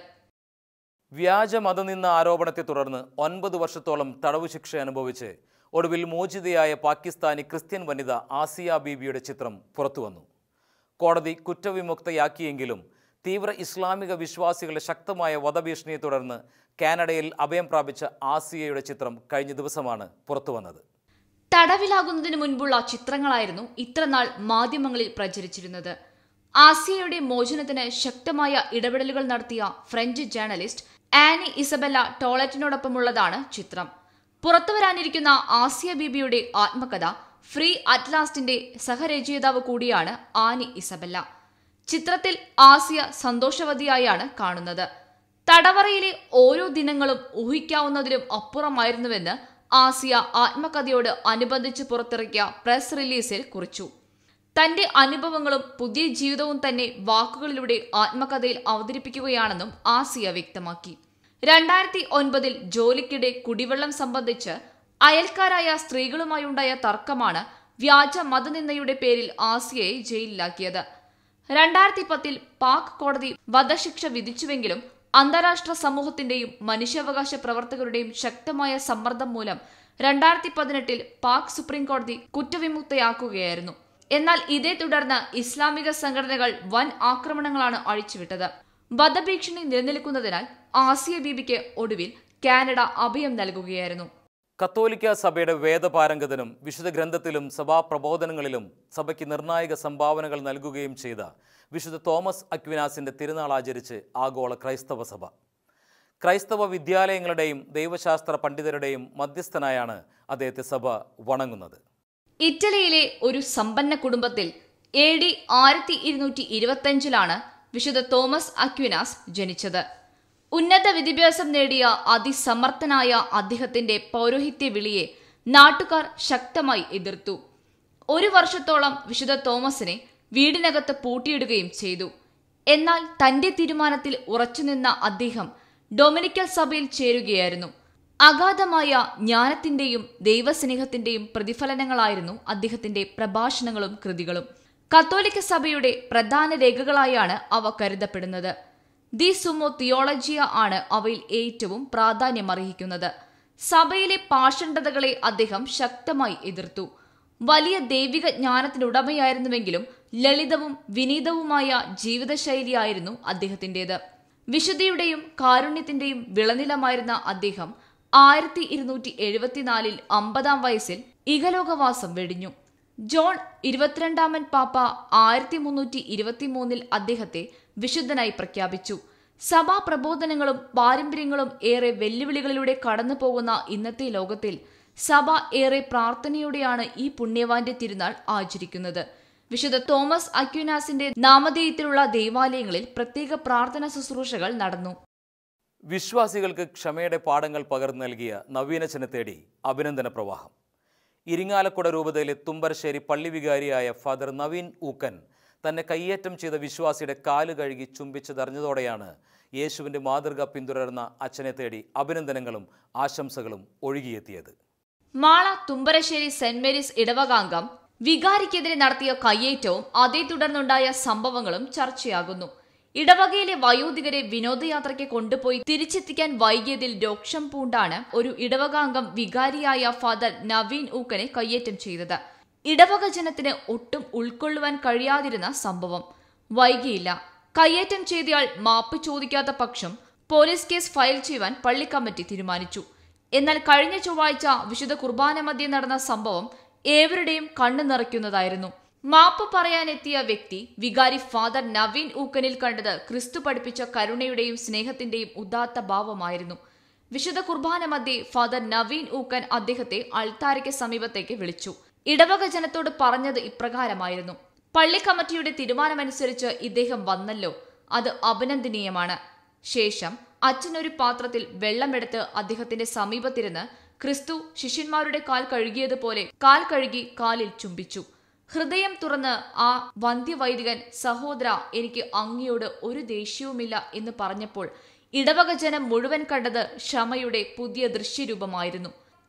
വ്യാജ മതനിന്ദ ആരോപണത്തെ തുടർന്ന് ഒൻപത് വർഷത്തോളം തടവ് ശിക്ഷ അനുഭവിച്ച് ഒടുവിൽ മോചിതയായ പാകിസ്ഥാനി ക്രിസ്ത്യൻ വനിത ആസിയ ബീബിയുടെ ചിത്രം പുറത്തുവന്നു. കോടതി കുറ്റവിമുക്തയാക്കിയെങ്കിലും തീവ്ര ഇസ്ലാമിക വിശ്വാസികളുടെ ശക്തമായ വധഭീഷണിയെ തുടർന്ന് കാനഡയിൽ അഭയം പ്രാപിച്ച ആസിയയുടെ ചിത്രം കഴിഞ്ഞ ദിവസമാണ് പുറത്തുവന്നത്. തടവിലാകുന്നതിന് മുൻപുള്ള ചിത്രങ്ങളായിരുന്നു ഇത്രനാൾ മാധ്യമങ്ങളിൽ പ്രചരിച്ചിരുന്നത്. ആസിയയുടെ മോചനത്തിന് ശക്തമായ ഇടപെടലുകൾ നടത്തിയ ഫ്രഞ്ച് ജേർണലിസ്റ്റ് ആനി ഇസബെല്ല ടോളറ്റിനോടൊപ്പമുള്ളതാണ് ചിത്രം. പുറത്തുവരാനിരിക്കുന്ന ആസിയ ബീബിയുടെ ആത്മകഥ ഫ്രീ അറ്റ് ലാസ്റ്റിന്റെ സഹരചയിതാവ് കൂടിയാണ് ആനി ഇസബെല്ല. ചിത്രത്തിൽ ആസിയ സന്തോഷവതിയായാണ് കാണുന്നത്. തടവറയിലെ ഓരോ ദിനങ്ങളും ഊഹിക്കാവുന്നതിലും അപ്പുറമായിരുന്നുവെന്ന് ആസിയ ആത്മകഥയോട് അനുബന്ധിച്ച് പുറത്തിറക്കിയ പ്രസ് റിലീസിൽ കുറിച്ചു. തന്റെ അനുഭവങ്ങളും പുതിയ ജീവിതവും തന്നെ വാക്കുകളിലൂടെ ആത്മകഥയിൽ അവതരിപ്പിക്കുകയാണെന്നും ആസിയ വ്യക്തമാക്കി. രണ്ടായിരത്തി ഒൻപതിൽ ജോലിക്കിടെ കുടിവെള്ളം സംബന്ധിച്ച് അയൽക്കാരായ സ്ത്രീകളുമായുണ്ടായ തർക്കമാണ് വ്യാജ മതനിന്ദയുടെ പേരിൽ ആസിയയെ ജയിലിലാക്കിയത്. രണ്ടായിരത്തി പത്തിൽ പാക് കോടതി വധശിക്ഷ വിധിച്ചുവെങ്കിലും അന്താരാഷ്ട്ര സമൂഹത്തിന്റെയും മനുഷ്യാവകാശ പ്രവർത്തകരുടെയും ശക്തമായ സമ്മർദ്ദം മൂലം രണ്ടായിരത്തി പതിനെട്ടിൽ പാക് സുപ്രീം കോടതി കുറ്റവിമുക്തയാക്കുകയായിരുന്നു. എന്നാൽ ഇതേ തുടർന്ന് ഇസ്ലാമിക സംഘടനകൾ വൻ ആക്രമണങ്ങളാണ് അഴിച്ചുവിട്ടത്. വധഭീഷണി നിലനിൽക്കുന്നതിനാൽ ആസിയ ബീബിക്ക് ഒടുവിൽ കാനഡ അഭയം നൽകുകയായിരുന്നു. കത്തോലിക്ക സഭയുടെ വേദപാരംഗതനും വിശുദ്ധ ഗ്രന്ഥത്തിലും സഭാപ്രബോധനങ്ങളിലും സഭയ്ക്ക് നിർണായക സംഭാവനകൾ നൽകുകയും ചെയ്ത വിശുദ്ധ തോമസ് അക്വിനാസിന്റെ തിരുനാൾ ആചരിച്ച് ആഗോള ക്രൈസ്തവ സഭ. ക്രൈസ്തവ വിദ്യാലയങ്ങളുടെയും ദൈവശാസ്ത്ര പണ്ഡിതരുടെയും മധ്യസ്ഥനായാണ് അദ്ദേഹത്തെ സഭ വണങ്ങുന്നത്. ഇറ്റലിയിലെ ഒരു സമ്പന്ന കുടുംബത്തിൽ എ ഡി ആയിരത്തി ഇരുന്നൂറ്റി ഇരുപത്തിയഞ്ചിലാണ് വിശുദ്ധ തോമസ് അക്വിനാസ് ജനിച്ചത്. ഉന്നത വിദ്യാഭ്യാസം നേടിയ അതിസമർത്ഥനായ അദ്ദേഹത്തിന്റെ പൗരോഹിത്യ വിളിയെ നാട്ടുകാർ ശക്തമായി എതിർത്തു. ഒരു വർഷത്തോളം വിശുദ്ധ തോമസിനെ വീടിനകത്ത് പൂട്ടിയിടുകയും ചെയ്തു. എന്നാൽ തന്റെ തീരുമാനത്തിൽ ഉറച്ചുനിന്ന അദ്ദേഹം ഡൊമിനിക്കൽ സഭയിൽ ചേരുകയായിരുന്നു. അഗാധമായ ജ്ഞാനത്തിന്റെയും ദൈവസ്നേഹത്തിന്റെയും പ്രതിഫലനങ്ങളായിരുന്നു അദ്ദേഹത്തിന്റെ പ്രഭാഷണങ്ങളും കൃതികളും. കത്തോലിക്ക സഭയുടെ പ്രധാന രേഖകളായാണ് അവ കരുതപ്പെടുന്നത്. ദി സുമോ തിയോളജിയ ആണ് അവയിൽ ഏറ്റവും പ്രാധാന്യമർഹിക്കുന്നത്. സഭയിലെ പാഷണ്ഡതകളെ അദ്ദേഹം ശക്തമായി എതിർത്തു. വലിയ ദൈവിക ജ്ഞാനത്തിനുടമയായിരുന്നുവെങ്കിലും ലളിതവും വിനീതവുമായ ജീവിതശൈലിയായിരുന്നു അദ്ദേഹത്തിന്റേത്. വിശുദ്ധിയുടെയും കാരുണ്യത്തിന്റെയും വിളനിലമായിരുന്ന അദ്ദേഹം ആയിരത്തി ഇരുന്നൂറ്റി എഴുപത്തിനാലിൽ അമ്പതാം വയസ്സിൽ ഇഹലോകവാസം വെടിഞ്ഞു. ജോൺ ഇരുപത്തിരണ്ടാമൻ പാപ്പ ആയിരത്തി മുന്നൂറ്റി ഇരുപത്തി മൂന്നിൽ അദ്ദേഹത്തെ വിശുദ്ധനായി പ്രഖ്യാപിച്ചു. സഭാ പ്രബോധനങ്ങളും പാരമ്പര്യങ്ങളും ഏറെ വെല്ലുവിളികളിലൂടെ കടന്നു പോകുന്ന ഇന്നത്തെ ലോകത്തിൽ സഭ ഏറെ പ്രാർത്ഥനയോടെയാണ് ഈ പുണ്യവാന്റെ തിരുനാൾ ആചരിക്കുന്നത്. വിശുദ്ധ തോമസ് അക്വിനാസിന്റെ നാമധേയത്തിലുള്ള ദേവാലയങ്ങളിൽ പ്രത്യേക പ്രാർത്ഥന ശുശ്രൂഷകൾ നടന്നു. വിശ്വാസികൾക്ക് ക്ഷമയുടെ പാഠങ്ങൾ പകർന്നു നൽകിയ നവീനച്ചനെ തേടി അഭിനന്ദന പ്രവാഹം. ഇരിങ്ങാലക്കുട രൂപതയിലെ തുമ്പരശ്ശേരി പള്ളി വികാരിയായ ഫാദർ നവീൻ ഊക്കൻ തന്നെ കയ്യേറ്റം ചെയ്ത വിശ്വാസിയുടെ കാല് കഴുകി ചുംബിച്ചതറിഞ്ഞതോടെയാണ് യേശുവിൻ്റെ മാതൃക പിന്തുടർന്ന അച്ഛനെ തേടി അഭിനന്ദനങ്ങളും ആശംസകളും ഒഴുകിയെത്തിയത്. മാള തുമ്പരശ്ശേരി സെന്റ് മേരീസ് ഇടവകാംഗം വികാരിക്കെതിരെ നടത്തിയ കയ്യേറ്റവും അതേ തുടർന്നുണ്ടായ സംഭവങ്ങളും ചർച്ചയാകുന്നു. ഇടവകയിലെ വയോധികരെ വിനോദയാത്രയ്ക്ക് കൊണ്ടുപോയി തിരിച്ചെത്തിക്കാൻ വൈകിയതിൽ രോക്ഷം പൂണ്ടാണ് ഒരു ഇടവകാംഗം വികാരിയായ ഫാദർ നവീൻ ഊക്കനെ കയ്യേറ്റം ചെയ്തത്. ഇടവക ജനത്തിന് ഒട്ടും ഉൾക്കൊള്ളുവാൻ കഴിയാതിരുന്ന സംഭവം വൈകിയില്ല. കയ്യേറ്റം ചെയ്തയാൾ മാപ്പ് ചോദിക്കാത്ത പക്ഷം പോലീസ് കേസ് ഫയൽ ചെയ്യുവാൻ പള്ളി കമ്മിറ്റി തീരുമാനിച്ചു. എന്നാൽ കഴിഞ്ഞ ചൊവ്വാഴ്ച വിശുദ്ധ കുർബാന മധ്യേ നടന്ന സംഭവം ഏവരുടെയും കണ്ണു നിറയ്ക്കുന്നതായിരുന്നു. മാപ്പ് പറയാനെത്തിയ വ്യക്തി വികാരി ഫാദർ നവീൻ ഊക്കനിൽ കണ്ടത് ക്രിസ്തു പഠിപ്പിച്ച കരുണയുടെയും സ്നേഹത്തിന്റെയും ഉദാത്ത ഭാവമായിരുന്നു. വിശുദ്ധ കുർബാന മധ്യേ ഫാദർ നവീൻ ഊക്കൻ അദ്ദേഹത്തെ അൾത്താരയ്ക്ക് സമീപത്തേക്ക് വിളിച്ചു. ഇടവക ജനത്തോട് പറഞ്ഞത് ഇപ്രകാരമായിരുന്നു: പള്ളി കമ്മിറ്റിയുടെ തീരുമാനമനുസരിച്ച് ഇദ്ദേഹം വന്നല്ലോ, അത് അഭിനന്ദനീയമാണ്. ശേഷം അച്ഛനൊരു പാത്രത്തിൽ വെള്ളമെടുത്ത് അദ്ദേഹത്തിന്റെ സമീപത്തിരുന്ന് ക്രിസ്തു ശിഷ്യന്മാരുടെ കാൽ കഴുകിയതുപോലെ കാൽ കഴുകി കാലിൽ ചുംബിച്ചു. ഹൃദയം തുറന്ന് ആ വന്ധ്യവൈദികൻ, സഹോദര, എനിക്ക് അങ്ങയോട് ഒരു ദേഷ്യവുമില്ല എന്ന് പറഞ്ഞപ്പോൾ ഇടവക ജനം മുഴുവൻ കണ്ടത് ക്ഷമയുടെ പുതിയ ദൃശ്യരൂപമായിരുന്നു.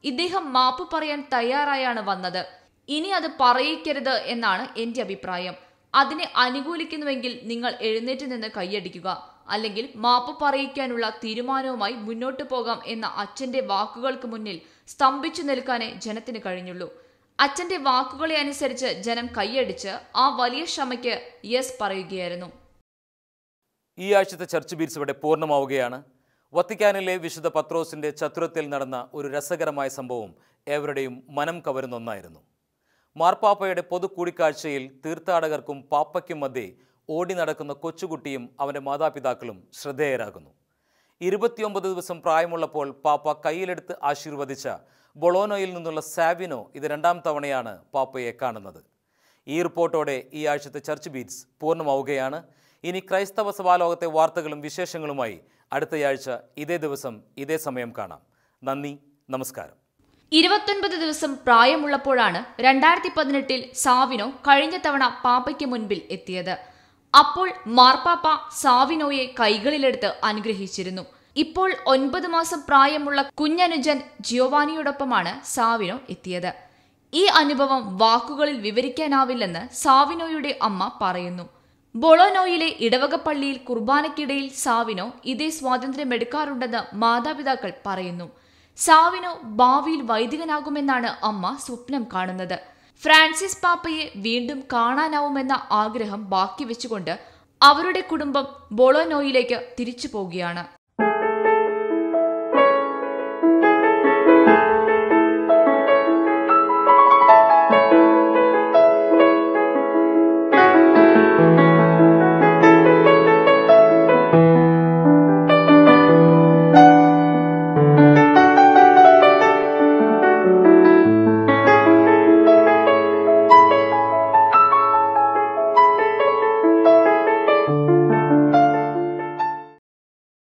ഇദ്ദേഹം മാപ്പ് പറയാൻ തയ്യാറായാണ് വന്നത്. ഇനി അത് പറയിക്കരുത് എന്നാണ് എന്റെ അഭിപ്രായം. അതിനെ അനുകൂലിക്കുന്നുവെങ്കിൽ നിങ്ങൾ എഴുന്നേറ്റ് നിന്ന് കൈയടിക്കുക, അല്ലെങ്കിൽ മാപ്പ് പറയിക്കാനുള്ള തീരുമാനവുമായി മുന്നോട്ടു പോകാം എന്ന അച്ഛന്റെ വാക്കുകൾക്ക് മുന്നിൽ സ്തംഭിച്ചു നിൽക്കാനേ ജനത്തിന് കഴിഞ്ഞുള്ളൂ. അച്ഛന്റെ വാക്കുകളെ അനുസരിച്ച് ജനം കൈയടിച്ച് ആ വലിയ ക്ഷമയ്ക്ക് യെസ് പറയുകയായിരുന്നു. ഈ ആഴ്ചത്തെ ചർച്ച് ബീറ്റ്സ് ഇവിടെ പൂർണ്ണമാവുകയാണ്. വത്തിക്കാനിലെ വിശുദ്ധ പത്രോസിന്റെ ചത്തുരത്തിൽ നടന്ന ഒരു രസകരമായ സംഭവം ഏവരുടെയും മനം കവരുന്ന ഒന്നായിരുന്നു. മാർപ്പാപ്പയുടെ പൊതു കൂടിക്കാഴ്ചയിൽ തീർത്ഥാടകർക്കും പാപ്പയ്ക്കും മധ്യേ ഓടി നടക്കുന്ന കൊച്ചുകുട്ടിയും അവൻ്റെ മാതാപിതാക്കളും ശ്രദ്ധേയരാകുന്നു. ഇരുപത്തിയൊമ്പത് ദിവസം പ്രായമുള്ളപ്പോൾ പാപ്പ കയ്യിലെടുത്ത് ആശീർവദിച്ച ബൊളോനോയിൽ നിന്നുള്ള സാവിനോ ഇത് രണ്ടാം തവണയാണ് പാപ്പയെ കാണുന്നത്. ഈ റിപ്പോർട്ടോടെ ഈ ആഴ്ചത്തെ ചർച്ച് ബീറ്റ്സ് പൂർണ്ണമാവുകയാണ്. ഇനി ക്രൈസ്തവ സഭാലോകത്തെ വാർത്തകളും വിശേഷങ്ങളുമായി അടുത്തയാഴ്ച ഇതേ ദിവസം ഇതേ സമയം കാണാം. നന്ദി, നമസ്കാരം. ഇരുപത്തൊൻപത് ദിവസം പ്രായമുള്ളപ്പോഴാണ് രണ്ടായിരത്തി പതിനെട്ടിൽ സാവിനോ കഴിഞ്ഞ തവണ പാപ്പയ്ക്ക് മുൻപിൽ എത്തിയത്. അപ്പോൾ മാർപ്പാപ്പ സാവിനോയെ കൈകളിലെടുത്ത് അനുഗ്രഹിച്ചിരുന്നു. ഇപ്പോൾ ഒൻപത് മാസം പ്രായമുള്ള കുഞ്ഞനുജൻ ജിയോവാനിയോടൊപ്പമാണ് സാവിനോ എത്തിയത്. ഈ അനുഭവം വാക്കുകളിൽ വിവരിക്കാനാവില്ലെന്ന് സാവിനോയുടെ അമ്മ പറയുന്നു. ബൊളോനോയിലെ ഇടവകപ്പള്ളിയിൽ കുർബാനയ്ക്കിടയിൽ സാവിനോ ഇതേ സ്വാതന്ത്ര്യമെടുക്കാറുണ്ടെന്ന് മാതാപിതാക്കൾ പറയുന്നു. സാവിനോ ഭാവിയിൽ വൈദികനാകുമെന്നാണ് അമ്മ സ്വപ്നം കാണുന്നത്. ഫ്രാൻസിസ് പാപ്പയെ വീണ്ടും കാണാനാവുമെന്ന ആഗ്രഹം ബാക്കി വെച്ചുകൊണ്ട് അവരുടെ കുടുംബം ബൊളോനോയിലേക്ക് തിരിച്ചു പോവുകയാണ്.